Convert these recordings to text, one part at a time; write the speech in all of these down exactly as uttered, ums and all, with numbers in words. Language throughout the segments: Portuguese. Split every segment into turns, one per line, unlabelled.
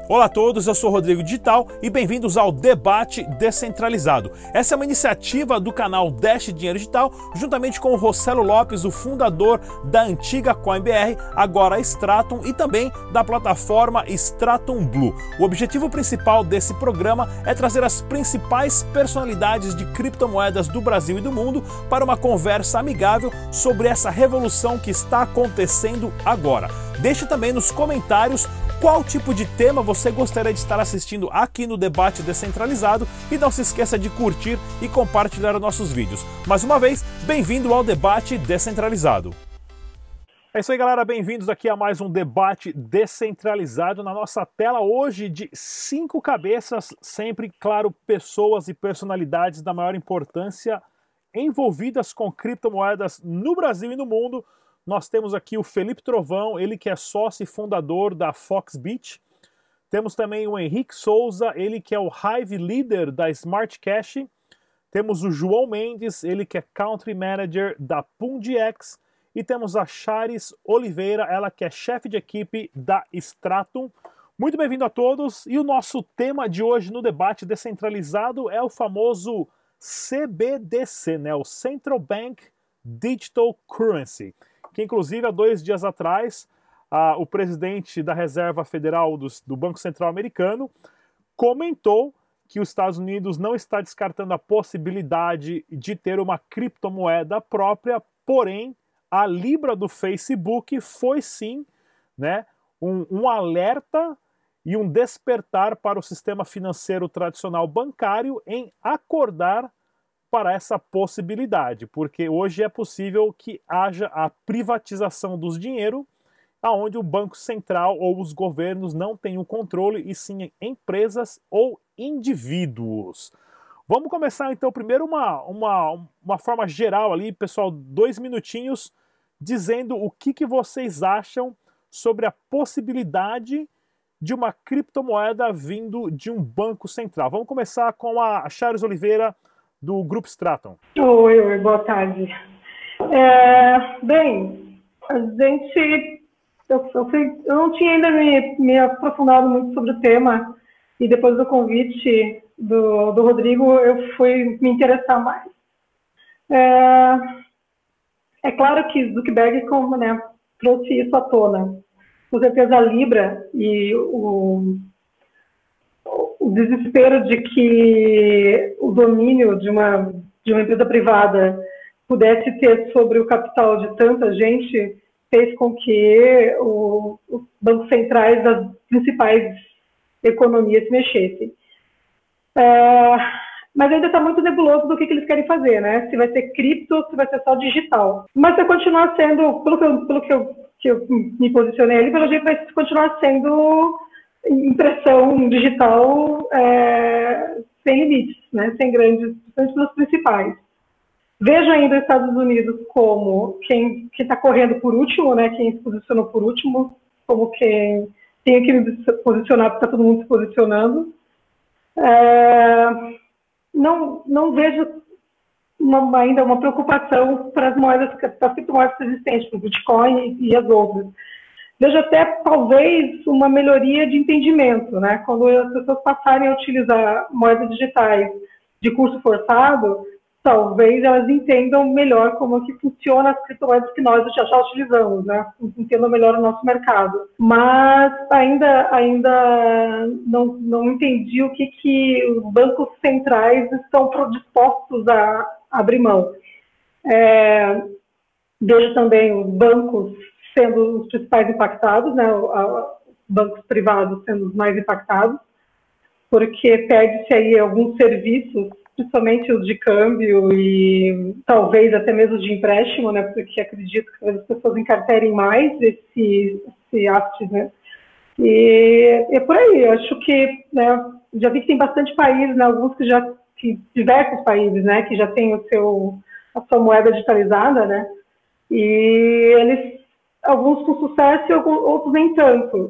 Olá a todos, eu sou Rodrigo Digital e bem-vindos ao Debate Descentralizado. Essa é uma iniciativa do canal Dash Dinheiro Digital, juntamente com o Rossello Lopes, o fundador da antiga CoinBR, agora Stratum, e também da plataforma Stratum Blue. O objetivo principal desse programa é trazer as principais personalidades de criptomoedas do Brasil e do mundo para uma conversa amigável sobre essa revolução que está acontecendo agora. Deixe também nos comentários qual tipo de tema você gostaria de estar assistindo aqui no Debate Descentralizado e não se esqueça de curtir e compartilhar nossos vídeos. Mais uma vez, bem-vindo ao Debate Descentralizado. É isso aí, galera, bem-vindos aqui a mais um Debate Descentralizado na nossa tela hoje de cinco cabeças, sempre, claro, pessoas e personalidades da maior importância envolvidas com criptomoedas no Brasil e no mundo. Nós temos aqui o Felipe Trovão, ele que é sócio e fundador da Foxbit. Temos também o Henrique Souza, ele que é o Hive Leader da Smart Cash. Temos o João Mendes, ele que é Country Manager da PundX. E temos a Charis Oliveira, ela que é chefe de equipe da Stratum. Muito bem-vindo a todos. E o nosso tema de hoje no debate descentralizado é o famoso C B D C, né? O Central Bank Digital Currency, que inclusive há dois dias atrás ah, o presidente da Reserva Federal do, do Banco Central Americano comentou que os Estados Unidos não está descartando a possibilidade de ter uma criptomoeda própria, porém a Libra do Facebook foi sim, né, um, um alerta e um despertar para o sistema financeiro tradicional bancário em acordar para essa possibilidade, porque hoje é possível que haja a privatização dos dinheiro, aonde o Banco Central ou os governos não têm o controle, e sim empresas ou indivíduos. Vamos começar então primeiro uma, uma, uma forma geral ali, pessoal, dois minutinhos, dizendo o que, que vocês acham sobre a possibilidade de uma criptomoeda vindo de um banco central. Vamos começar com a Charis Oliveira, do Grupo Stratum.
Oi, oi, boa tarde. É, bem, a gente, eu, eu, fui, eu não tinha ainda me, me aprofundado muito sobre o tema, e depois do convite do, do Rodrigo, eu fui me interessar mais. É, é claro que Zuckerberg, como, né, trouxe isso à tona. Com certeza a Libra e o o desespero de que o domínio de uma, de uma empresa privada pudesse ter sobre o capital de tanta gente fez com que o, os bancos centrais das principais economias se mexessem. É, mas ainda está muito nebuloso do que, que eles querem fazer, né? Se vai ser cripto ou se vai ser só digital. Mas vai continuar sendo, pelo que eu, pelo que eu, que eu me posicionei ali, pelo jeito vai continuar sendo impressão digital é, sem limites, né, sem grandes, principalmente dos principais. Vejo ainda os Estados Unidos como quem está correndo por último, né, quem se posicionou por último, como quem tem que se posicionar porque está todo mundo se posicionando. É, não, não vejo uma, ainda uma preocupação para as moedas, para as criptomoedas existentes, para o Bitcoin e as outras. Vejo até, talvez, uma melhoria de entendimento, né? Quando as pessoas passarem a utilizar moedas digitais de curso forçado, talvez elas entendam melhor como que funciona as criptomoedas que nós já utilizamos, né? Entendam melhor o nosso mercado. Mas ainda, ainda não, não entendi o que, que os bancos centrais estão dispostos a abrir mão. É, vejo também os bancos sendo os principais impactados, né, os bancos privados sendo os mais impactados, porque perde-se aí alguns serviços, principalmente os de câmbio e talvez até mesmo de empréstimo, né, porque acredito que as pessoas encarterem mais esse, esse asset, né, e é por aí. Acho que, né, já vi que tem bastante países, né, alguns que já, que, diversos países, né, que já têm o seu, a sua moeda digitalizada, né, e eles alguns com sucesso e alguns, outros nem tanto.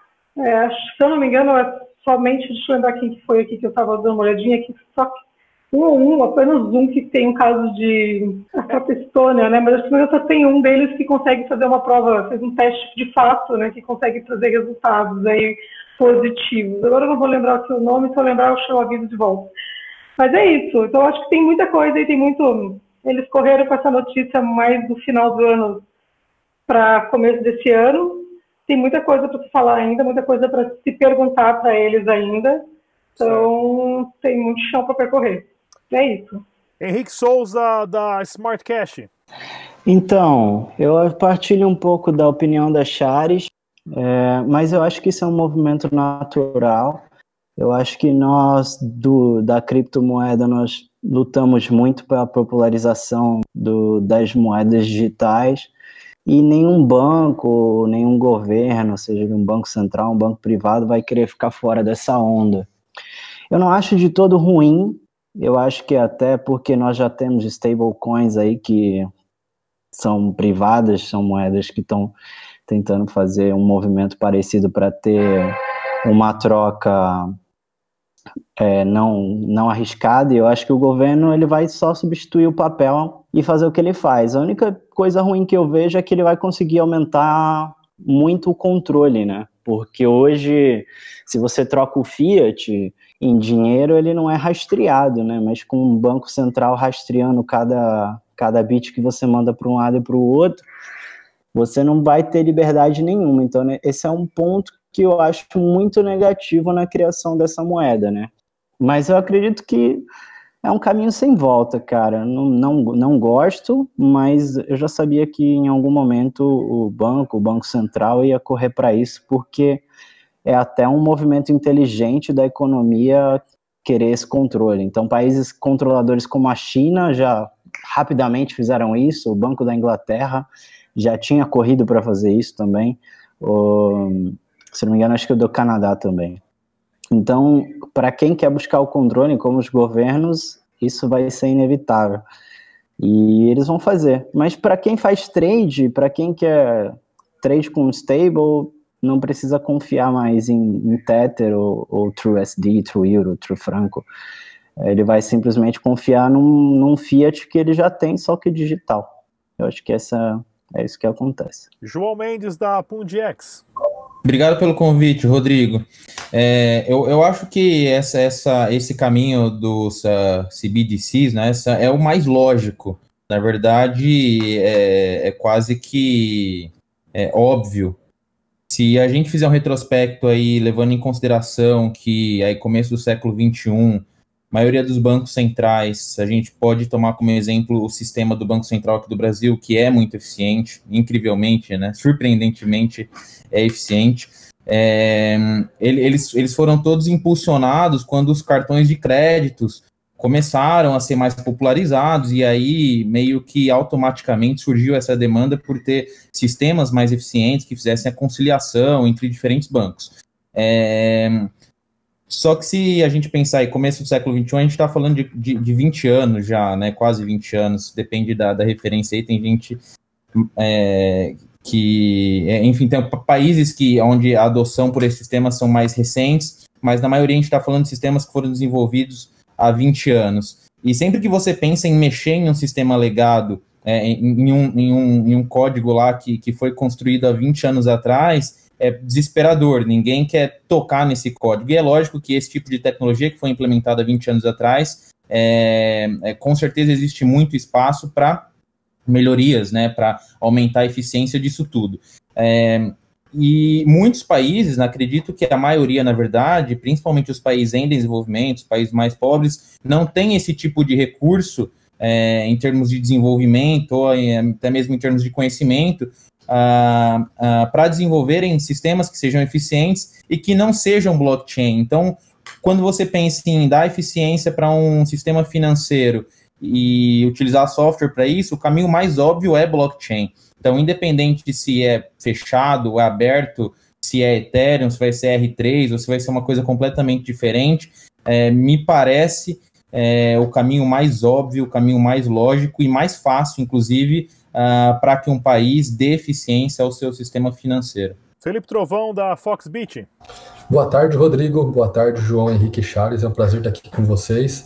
É, se eu não me engano, é somente, deixa eu lembrar quem que foi aqui que eu estava dando uma olhadinha, que só um ou um, apenas um que tem um caso de a própria Estônia, né? Mas acho que só tem um deles que consegue fazer uma prova, fez um teste de fato, né? Que consegue trazer resultados aí positivos. Agora eu não vou lembrar o seu nome, se eu lembrar eu chamo o aviso de volta. Mas é isso, então acho que tem muita coisa e tem muito... Eles correram com essa notícia mais do final do ano para começo desse ano. Tem muita coisa para se falar ainda, muita coisa para se perguntar para eles ainda. Então, certo. Tem muito chão para percorrer. É isso.
Henrique Souza, da Smart Cash.
Então, eu partilho um pouco da opinião da Charis, é, mas eu acho que isso é um movimento natural. Eu acho que nós, do, da criptomoeda, nós lutamos muito pela popularização do, das moedas digitais, e nenhum banco, nenhum governo, seja um banco central, um banco privado, vai querer ficar fora dessa onda. Eu não acho de todo ruim, eu acho que até porque nós já temos stablecoins aí que são privadas, são moedas que estão tentando fazer um movimento parecido para ter uma troca é, não, não arriscada, e eu acho que o governo ele vai só substituir o papel e fazer o que ele faz. A única coisa ruim que eu vejo é que ele vai conseguir aumentar muito o controle, né? Porque hoje, se você troca o fiat em dinheiro, ele não é rastreado, né? Mas com um banco central rastreando cada, cada bit que você manda para um lado e para o outro, você não vai ter liberdade nenhuma. Então, né, esse é um ponto que eu acho muito negativo na criação dessa moeda, né? Mas eu acredito que é um caminho sem volta, cara. Não, não, não gosto, mas eu já sabia que em algum momento o banco, o Banco Central ia correr para isso, porque é até um movimento inteligente da economia querer esse controle. Então, países controladores como a China já rapidamente fizeram isso, o Banco da Inglaterra já tinha corrido para fazer isso também, o, se não me engano, acho que o do Canadá também. Então, para quem quer buscar o controle, como os governos, isso vai ser inevitável. E eles vão fazer. Mas para quem faz trade, para quem quer trade com stable, não precisa confiar mais em, em Tether ou, ou TrueSD, True Euro, True Franco. Ele vai simplesmente confiar num, num fiat que ele já tem, só que digital. Eu acho que essa, é isso que acontece.
João Mendes, da Pundiex.
Obrigado pelo convite, Rodrigo. É, eu, eu acho que essa, essa, esse caminho dos uh, C B D Cs, né, essa é o mais lógico. Na verdade, é, é quase que é óbvio. Se a gente fizer um retrospecto aí, levando em consideração que aí começo do século vinte e um, a maioria dos bancos centrais, a gente pode tomar como exemplo o sistema do Banco Central aqui do Brasil, que é muito eficiente, incrivelmente, né, surpreendentemente é eficiente. É, eles, eles foram todos impulsionados quando os cartões de créditos começaram a ser mais popularizados, e aí meio que automaticamente surgiu essa demanda por ter sistemas mais eficientes que fizessem a conciliação entre diferentes bancos. É, só que se a gente pensar em começo do século vinte e um, a gente está falando de, de, de vinte anos já, né, quase vinte anos, depende da, da referência aí, tem gente... É, que, enfim, tem países que, onde a adoção por esse sistema são mais recentes, mas na maioria a gente está falando de sistemas que foram desenvolvidos há vinte anos. E sempre que você pensa em mexer em um sistema legado, é, em, em, um, em, um, em um código lá que, que foi construído há vinte anos atrás, é desesperador, ninguém quer tocar nesse código. E é lógico que esse tipo de tecnologia que foi implementada há vinte anos atrás, é, é, com certeza existe muito espaço para melhorias, né, para aumentar a eficiência disso tudo. É, e muitos países, acredito que a maioria, na verdade, principalmente os países em desenvolvimento, os países mais pobres, não tem esse tipo de recurso é, em termos de desenvolvimento, ou até mesmo em termos de conhecimento, ah, ah, para desenvolverem sistemas que sejam eficientes e que não sejam blockchain. Então, quando você pensa em dar eficiência para um sistema financeiro e utilizar software para isso, o caminho mais óbvio é blockchain. Então, independente de se é fechado ou é aberto, se é Ethereum, se vai ser R três, ou se vai ser uma coisa completamente diferente, é, me parece é, o caminho mais óbvio, o caminho mais lógico e mais fácil, inclusive, uh, para que um país dê eficiência ao seu sistema financeiro.
Felipe Trovão, da Foxbit.
Boa tarde, Rodrigo. Boa tarde, João Henrique Charis. É um prazer estar aqui com vocês.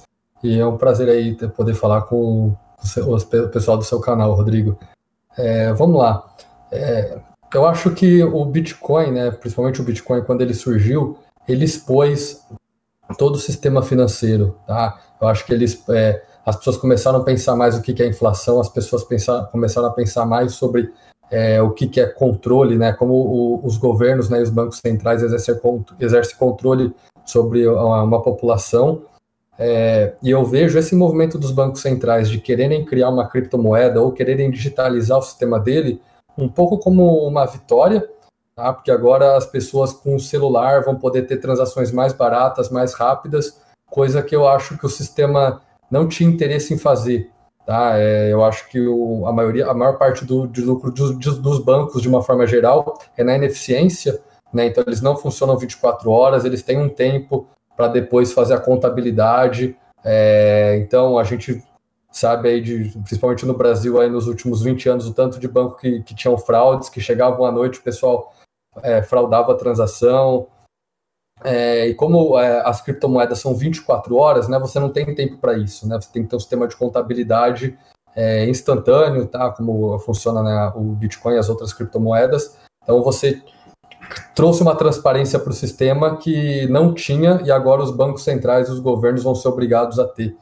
e é um prazer aí ter, poder falar com o, seu, o pessoal do seu canal, Rodrigo. É, vamos lá. É, eu acho que o Bitcoin, né, principalmente o Bitcoin, quando ele surgiu, ele expôs todo o sistema financeiro, tá? Eu acho que eles, é, as pessoas começaram a pensar mais o que é inflação, as pessoas pensaram, começaram a pensar mais sobre é, o que é controle, né? Como o, os governos, né, os bancos centrais exercem, exercem controle sobre uma, uma população. É, e eu vejo esse movimento dos bancos centrais de quererem criar uma criptomoeda ou quererem digitalizar o sistema dele um pouco como uma vitória, tá? Porque agora as pessoas com o celular vão poder ter transações mais baratas, mais rápidas, coisa que eu acho que o sistema não tinha interesse em fazer. Tá? É, eu acho que o, a, maioria, a maior parte do, de lucro dos, dos bancos, de uma forma geral, é na ineficiência, né? Então eles não funcionam vinte e quatro horas, eles têm um tempo para depois fazer a contabilidade. É, então a gente sabe aí, de, principalmente no Brasil, aí nos últimos vinte anos, o tanto de banco que, que tinham fraudes, que chegavam à noite, o pessoal é, fraudava a transação. É, e como é, as criptomoedas são vinte e quatro horas, né, você não tem tempo para isso, né, você tem que ter um sistema de contabilidade é, instantâneo, tá, como funciona, né, o Bitcoin e as outras criptomoedas. Então você trouxe uma transparência para o sistema que não tinha, e agora os bancos centrais e os governos vão ser obrigados a ter.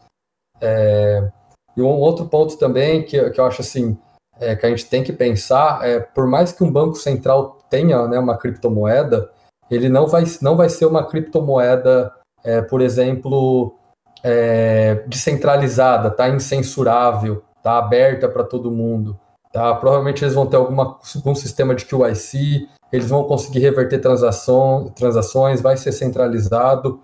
É, e um outro ponto também que, que eu acho assim, é, que a gente tem que pensar, é, por mais que um banco central tenha, né, uma criptomoeda, ele não vai, não vai ser uma criptomoeda, é, por exemplo, é, descentralizada, tá, incensurável, tá, aberta para todo mundo. Tá? Provavelmente eles vão ter alguma, algum sistema de Q I C, eles vão conseguir reverter transação, transações, vai ser centralizado.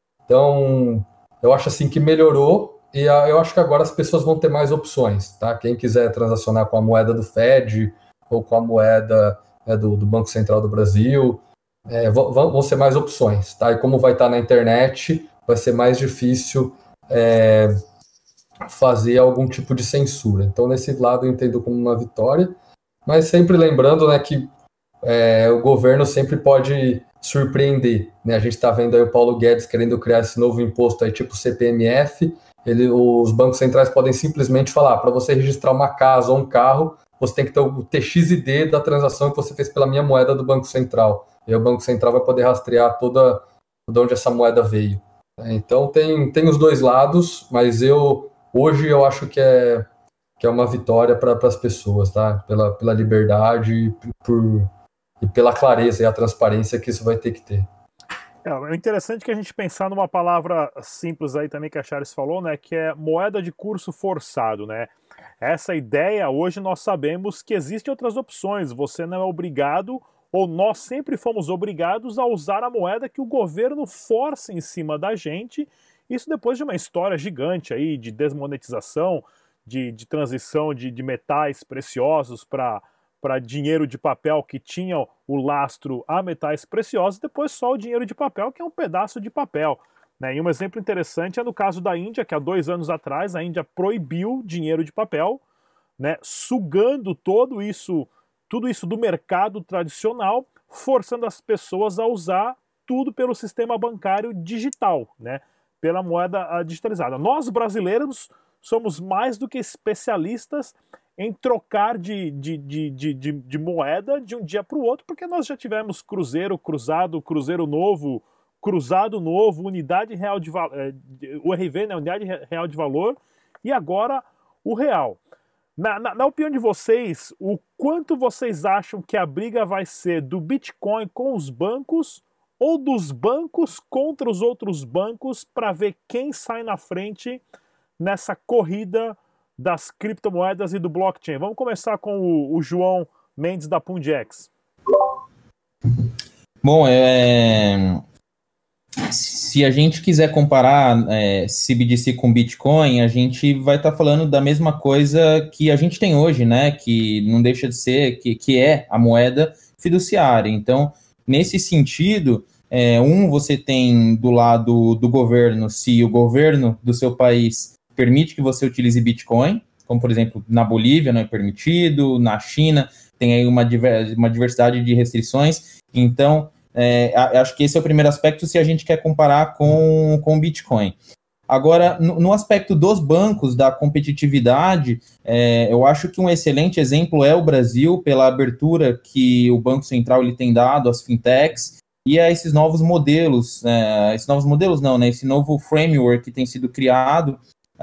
Então, eu acho assim que melhorou, e a, eu acho que agora as pessoas vão ter mais opções. Tá? Quem quiser transacionar com a moeda do Fed ou com a moeda, né, do, do Banco Central do Brasil, é, vão, vão ser mais opções. Tá? E como vai estar na internet, vai ser mais difícil é, fazer algum tipo de censura. Então, nesse lado, eu entendo como uma vitória, mas sempre lembrando, né, que é, o governo sempre pode surpreender. Né? A gente está vendo aí o Paulo Guedes querendo criar esse novo imposto aí, tipo C P M F. Ele, os bancos centrais podem simplesmente falar, para você registrar uma casa ou um carro, você tem que ter o T X I D da transação que você fez pela minha moeda do Banco Central. E aí o Banco Central vai poder rastrear toda de onde essa moeda veio. Então tem, tem os dois lados, mas eu hoje eu acho que é, que é uma vitória para as pessoas, tá? Pela, pela liberdade e, por, e pela clareza e a transparência que isso vai ter que ter.
É interessante que a gente pensar numa palavra simples aí também que a Charis falou, né? Que é moeda de curso forçado, né? Essa ideia, hoje nós sabemos que existem outras opções. Você não é obrigado, ou nós sempre fomos obrigados a usar a moeda que o governo força em cima da gente. Isso depois de uma história gigante aí de desmonetização, de, de transição de, de metais preciosos para para dinheiro de papel que tinha o lastro a metais preciosos, depois só o dinheiro de papel, que é um pedaço de papel. Né? E um exemplo interessante é no caso da Índia, que há dois anos atrás a Índia proibiu dinheiro de papel, né? Sugando todo isso, tudo isso do mercado tradicional, forçando as pessoas a usar tudo pelo sistema bancário digital, né? Pela moeda digitalizada. Nós, brasileiros, somos mais do que especialistas em trocar de, de, de, de, de, de moeda de um dia para o outro, porque nós já tivemos cruzeiro, cruzado, cruzeiro novo, cruzado novo, unidade real de valor, o R V, né, unidade real de valor, e agora o real. Na, na, na opinião de vocês, o quanto vocês acham que a briga vai ser do Bitcoin com os bancos ou dos bancos contra os outros bancos para ver quem sai na frente nessa corrida das criptomoedas e do blockchain? Vamos começar com o, o João Mendes da Pundex.
Bom, é... se a gente quiser comparar é, C B D C com Bitcoin, a gente vai estar tá falando da mesma coisa que a gente tem hoje, né? Que não deixa de ser, que, que é a moeda fiduciária. Então, nesse sentido, é, um, você tem do lado do governo, se o governo do seu país permite que você utilize Bitcoin, como, por exemplo, na Bolívia não é permitido, na China tem aí uma, diver, uma diversidade de restrições. Então, é, acho que esse é o primeiro aspecto se a gente quer comparar com, com o Bitcoin. Agora, no, no aspecto dos bancos, da competitividade, é, eu acho que um excelente exemplo é o Brasil, pela abertura que o Banco Central ele tem dado às fintechs e a esses novos modelos, é, esses novos modelos não, né, esse novo framework que tem sido criado,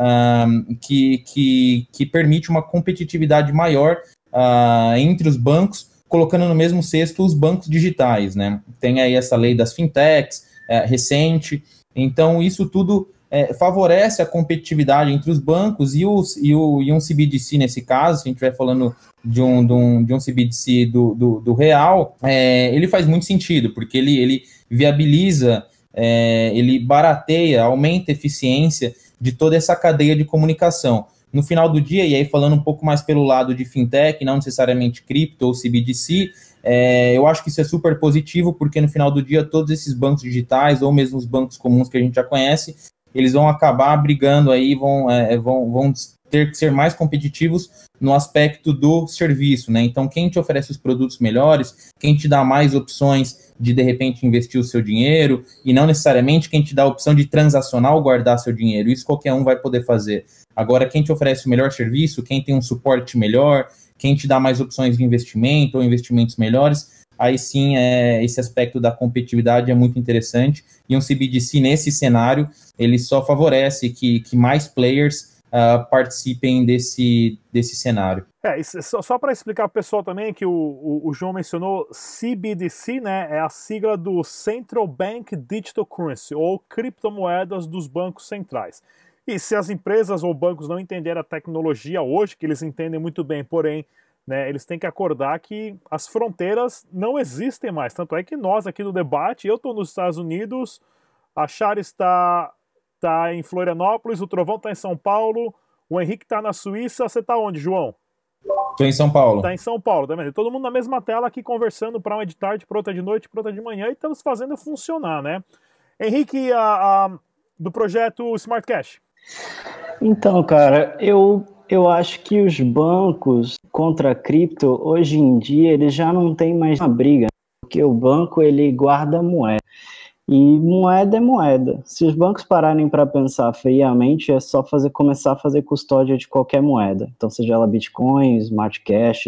um, que, que, que permite uma competitividade maior uh, entre os bancos, colocando no mesmo cesto os bancos digitais, né? Tem aí essa lei das fintechs, é, recente, então isso tudo é, favorece a competitividade entre os bancos e, os, e, o, e um C B D C nesse caso, se a gente estiver falando de um, de um, de um C B D C do, do, do real, é, ele faz muito sentido, porque ele, ele viabiliza, é, ele barateia, aumenta a eficiência de toda essa cadeia de comunicação. No final do dia, e aí falando um pouco mais pelo lado de fintech, não necessariamente cripto ou C B D C, é, eu acho que isso é super positivo, porque no final do dia todos esses bancos digitais, ou mesmo os bancos comuns que a gente já conhece, eles vão acabar brigando aí, vão, é, vão, vão ter que ser mais competitivos no aspecto do serviço, né? Então, quem te oferece os produtos melhores, quem te dá mais opções de, de repente, investir o seu dinheiro, e não necessariamente quem te dá a opção de transacionar ou guardar seu dinheiro, isso qualquer um vai poder fazer. Agora, quem te oferece o melhor serviço, quem tem um suporte melhor, quem te dá mais opções de investimento ou investimentos melhores, aí sim, é, esse aspecto da competitividade é muito interessante, e um C B D C nesse cenário, ele só favorece que, que mais players uh, participem desse, desse cenário.
É, isso, só, só para explicar para o pessoal também que o, o, o João mencionou, C B D C, né, é a sigla do Central Bank Digital Currency, ou criptomoedas dos bancos centrais. E se as empresas ou bancos não entenderem a tecnologia hoje, que eles entendem muito bem, porém, né, eles têm que acordar que as fronteiras não existem mais. Tanto é que nós aqui no debate, eu estou nos Estados Unidos, a Chara está, está em Florianópolis, o Trovão está em São Paulo, o Henrique está na Suíça. Você está onde, João?
Estou em São Paulo.
Está em São Paulo, tá vendo? Todo mundo na mesma tela aqui conversando, para uma de tarde, para outra de noite, para outra de manhã, e estamos fazendo funcionar, né? Henrique, a, a, do projeto Smart Cash.
Então, cara, eu, eu acho que os bancos contra a cripto, hoje em dia, eles já não tem mais uma briga, porque o banco, ele guarda moeda, e moeda é moeda. Se os bancos pararem para pensar friamente, é só fazer, começar a fazer custódia de qualquer moeda, então seja ela Bitcoin, Smart Cash,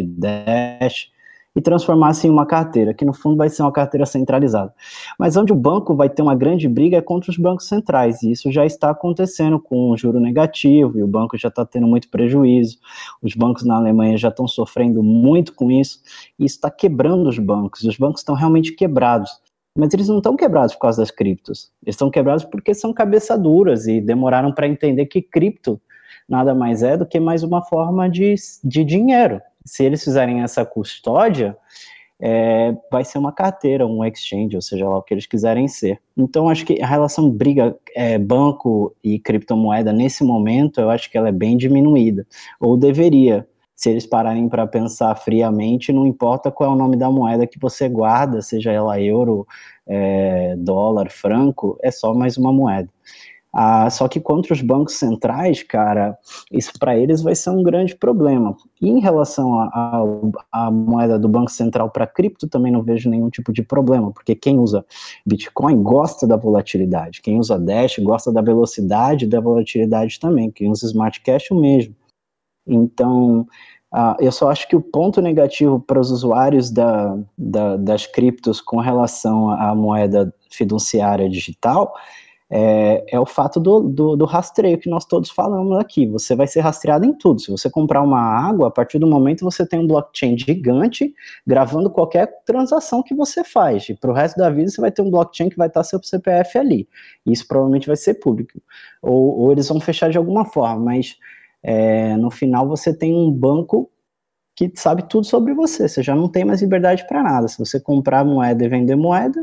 Dash, e transformar-se em uma carteira, que no fundo vai ser uma carteira centralizada. Mas onde o banco vai ter uma grande briga é contra os bancos centrais, e isso já está acontecendo com o juro negativo, e o banco já está tendo muito prejuízo, os bancos na Alemanha já estão sofrendo muito com isso, e isso está quebrando os bancos, e os bancos estão realmente quebrados. Mas eles não estão quebrados por causa das criptos, eles estão quebrados porque são cabeça duras, e demoraram para entender que cripto nada mais é do que mais uma forma de, de dinheiro. Se eles fizerem essa custódia, é, vai ser uma carteira, um exchange, ou seja lá o que eles quiserem ser. Então, acho que a relação briga é, banco e criptomoeda, nesse momento, eu acho que ela é bem diminuída, ou deveria. Se eles pararem para pensar friamente, não importa qual é o nome da moeda que você guarda, seja ela euro, é, dólar, franco, é só mais uma moeda. Ah, só que contra os bancos centrais, cara, isso para eles vai ser um grande problema. E em relação à moeda do Banco Central para cripto, também não vejo nenhum tipo de problema, porque quem usa Bitcoin gosta da volatilidade, quem usa Dash gosta da velocidade e da volatilidade também, quem usa Smart Cash o mesmo. Então, ah, eu só acho que o ponto negativo para os usuários da, da, das criptos com relação à moeda fiduciária digital É, é o fato do, do, do rastreio que nós todos falamos aqui. Você vai ser rastreado em tudo. Se você comprar uma água, a partir do momento você tem um blockchain gigante gravando qualquer transação que você faz. E para o resto da vida você vai ter um blockchain que vai estar seu C P F ali. Isso provavelmente vai ser público. Ou, ou eles vão fechar de alguma forma, mas é, no final você tem um banco que sabe tudo sobre você. Você já não tem mais liberdade para nada. Se você comprar moeda e vender moeda,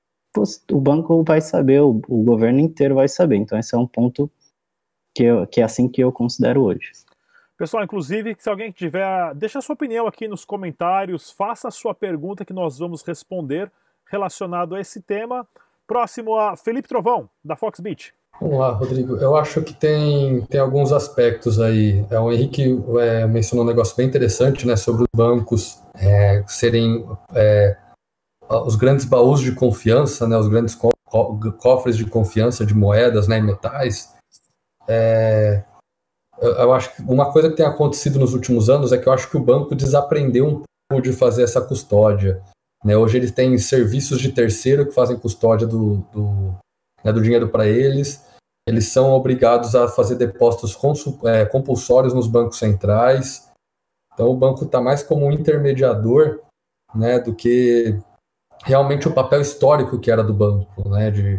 o banco vai saber, o, o governo inteiro vai saber. Então esse é um ponto que, eu, que é assim que eu considero hoje.
Pessoal, inclusive, se alguém tiver, deixa a sua opinião aqui nos comentários, faça a sua pergunta que nós vamos responder relacionado a esse tema. Próximo a Felipe Trovão, da Foxbit.
Vamos lá, Rodrigo. Eu acho que tem, tem alguns aspectos aí. É, o Henrique é, mencionou um negócio bem interessante, né, sobre os bancos é, serem... É, os grandes baús de confiança, né, os grandes co cofres de confiança de moedas, né, e metais, é, eu, eu acho que uma coisa que tem acontecido nos últimos anos é que eu acho que o banco desaprendeu um pouco de fazer essa custódia, né? Hoje eles têm serviços de terceiro que fazem custódia do, do, né, do dinheiro para eles. Eles são obrigados a fazer depósitos é, compulsórios nos bancos centrais. Então o banco está mais como um intermediador, né, do que realmente o papel histórico que era do banco, né? De,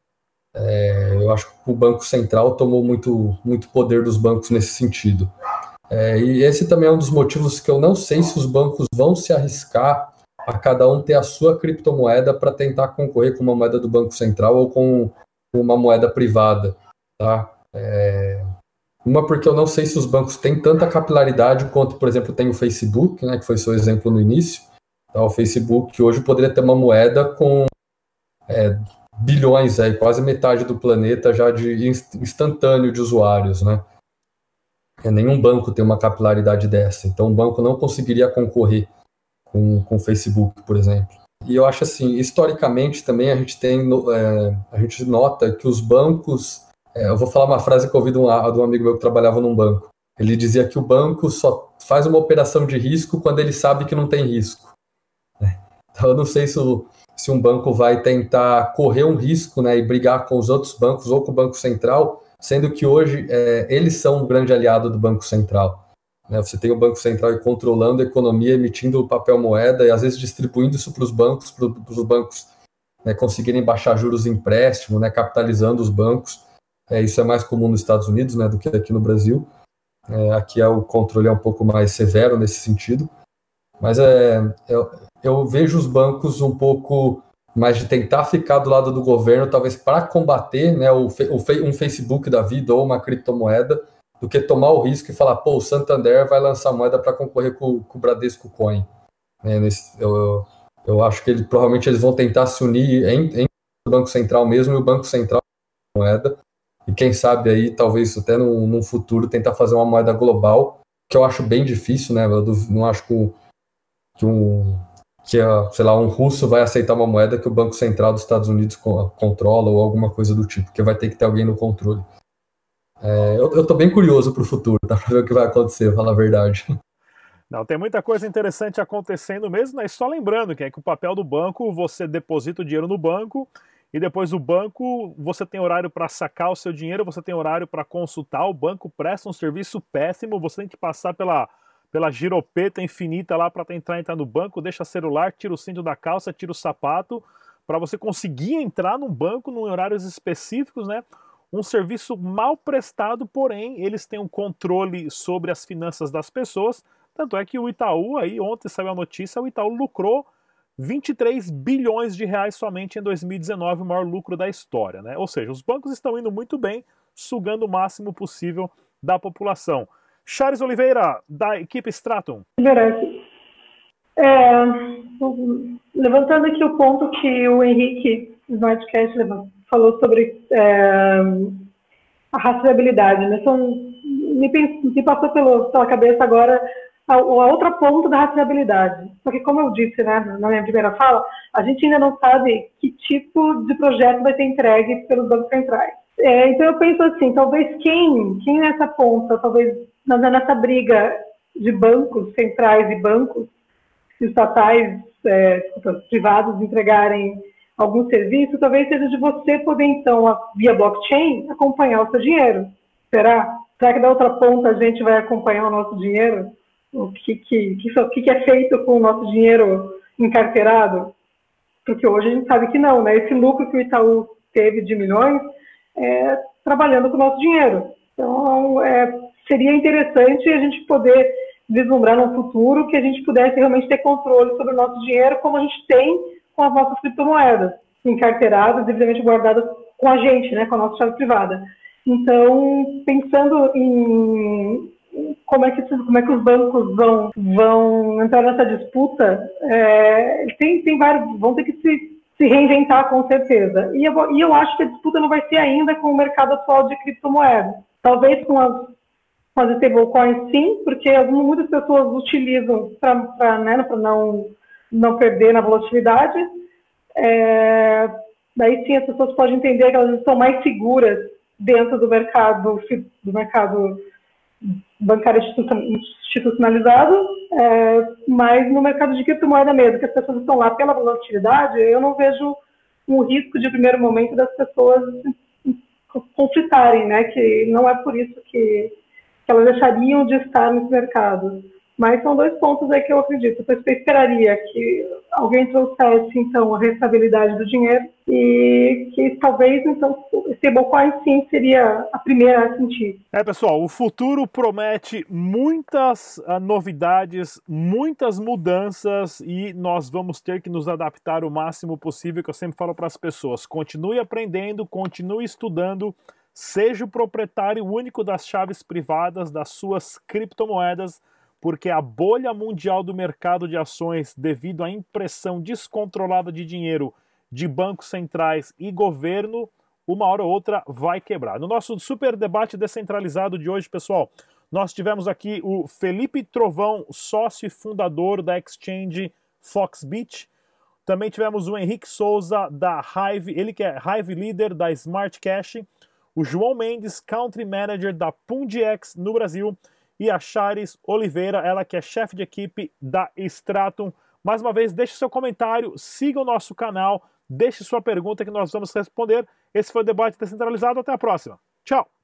é, eu acho que o Banco Central tomou muito, muito poder dos bancos nesse sentido. É, e esse também é um dos motivos que eu não sei se os bancos vão se arriscar a cada um ter a sua criptomoeda para tentar concorrer com uma moeda do Banco Central ou com uma moeda privada, tá? É, uma porque eu não sei se os bancos têm tanta capilaridade quanto, por exemplo, tem o Facebook, né, que foi seu exemplo no início. Tá? O Facebook hoje poderia ter uma moeda com é, bilhões, aí, quase metade do planeta já de instantâneo de usuários, né? É, nenhum banco tem uma capilaridade dessa, então o banco não conseguiria concorrer com, com o Facebook, por exemplo. E eu acho assim, historicamente também a gente tem, é, a gente nota que os bancos, é, eu vou falar uma frase que eu ouvi de um, de um amigo meu que trabalhava num banco. Ele dizia que o banco só faz uma operação de risco quando ele sabe que não tem risco. Então eu não sei se, o, se um banco vai tentar correr um risco, né, e brigar com os outros bancos ou com o Banco Central, sendo que hoje é, eles são um grande aliado do Banco Central. Né? Você tem o Banco Central controlando a economia, emitindo papel moeda e às vezes distribuindo isso para os bancos, para os bancos, né, conseguirem baixar juros de empréstimo, né, capitalizando os bancos. É, isso é mais comum nos Estados Unidos, né, do que aqui no Brasil. É, aqui é, o controle é um pouco mais severo nesse sentido. Mas é, eu, eu vejo os bancos um pouco mais de tentar ficar do lado do governo, talvez para combater, né, o, o, um Facebook da vida ou uma criptomoeda, do que tomar o risco e falar, pô, o Santander vai lançar moeda para concorrer com, com o Bradesco Coin. É, nesse, eu, eu acho que ele, provavelmente eles vão tentar se unir em, em o Banco Central mesmo, e o Banco Central moeda, e quem sabe aí, talvez até no, no futuro, tentar fazer uma moeda global, que eu acho bem difícil, né, eu não acho que, que um... que, sei lá, um russo vai aceitar uma moeda que o Banco Central dos Estados Unidos controla ou alguma coisa do tipo, porque vai ter que ter alguém no controle. É, eu, eu tô bem curioso pro futuro, dá pra ver o que vai acontecer, pra falar a verdade.
Não, tem muita coisa interessante acontecendo mesmo, né? Só lembrando que é que o papel do banco, você deposita o dinheiro no banco e depois o banco, você tem horário para sacar o seu dinheiro, você tem horário para consultar, o banco presta um serviço péssimo, você tem que passar pela... pela giropeta infinita lá para tentar entrar no banco, deixa celular, tira o cinto da calça, tira o sapato, para você conseguir entrar num banco em horários específicos, né? Um serviço mal prestado, porém, eles têm um controle sobre as finanças das pessoas, tanto é que o Itaú, aí ontem saiu a notícia, o Itaú lucrou vinte e três bilhões de reais somente em dois mil e dezenove, o maior lucro da história, né? Ou seja, os bancos estão indo muito bem, sugando o máximo possível da população. Charles Oliveira, da equipe Stratum.
É, levantando aqui o ponto que o Henrique Smartcast falou sobre é, a rastreabilidade, né? São, me, me passou pelo, pela cabeça agora a, a outra ponta da rastreabilidade. Porque, como eu disse, né, na minha primeira fala, a gente ainda não sabe que tipo de projeto vai ser entregue pelos bancos centrais. É, então eu penso assim, talvez quem, quem nessa ponta, talvez nessa briga de bancos centrais e bancos estatais, é, privados entregarem algum serviço, talvez seja de você poder então, via blockchain, acompanhar o seu dinheiro. Será? Será que da outra ponta a gente vai acompanhar o nosso dinheiro? O que, que, que, que é feito com o nosso dinheiro encarteirado? Porque hoje a gente sabe que não, né? Esse lucro que o Itaú teve de milhões é trabalhando com o nosso dinheiro. Então, é, seria interessante a gente poder vislumbrar no futuro que a gente pudesse realmente ter controle sobre o nosso dinheiro, como a gente tem com as nossas criptomoedas, encarteiradas, devidamente guardadas com a gente, né, com a nossa chave privada. Então, pensando em como é que, como é que os bancos vão, vão entrar nessa disputa, é, tem, tem vários, vão ter que se, se reinventar com certeza. E eu, e eu acho que a disputa não vai ser ainda com o mercado atual de criptomoedas. Talvez com as, com as stablecoins, sim, porque muitas pessoas utilizam para né, não, não perder na volatilidade. É, daí sim as pessoas podem entender que elas estão mais seguras dentro do mercado, do mercado bancário institucionalizado, é, mas no mercado de criptomoeda mesmo, que as pessoas estão lá pela volatilidade, eu não vejo um risco de primeiro momento das pessoas conflitarem, né? Que não é por isso que, que elas deixariam de estar nesse mercado. Mas são dois pontos aí que eu acredito. Eu esperaria que alguém trouxesse, então, a rentabilidade do dinheiro e que talvez, então, o stablecoin, sim, seria a primeira a sentir.
É, pessoal, o futuro promete muitas uh, novidades, muitas mudanças e nós vamos ter que nos adaptar o máximo possível, que eu sempre falo para as pessoas. Continue aprendendo, continue estudando, seja o proprietário único das chaves privadas das suas criptomoedas, porque a bolha mundial do mercado de ações, devido à impressão descontrolada de dinheiro de bancos centrais e governo, uma hora ou outra vai quebrar. No nosso super debate descentralizado de hoje, pessoal, nós tivemos aqui o Felipe Trovão, sócio e fundador da exchange Foxbit. Também tivemos o Henrique Souza, da Hive, ele que é Hive Leader da Smart Cash. O João Mendes, Country Manager da Pundiex no Brasil. E a Charis Oliveira, ela que é chefe de equipe da Stratum. Mais uma vez, deixe seu comentário, siga o nosso canal, deixe sua pergunta que nós vamos responder. Esse foi o Debate Descentralizado. Até a próxima. Tchau!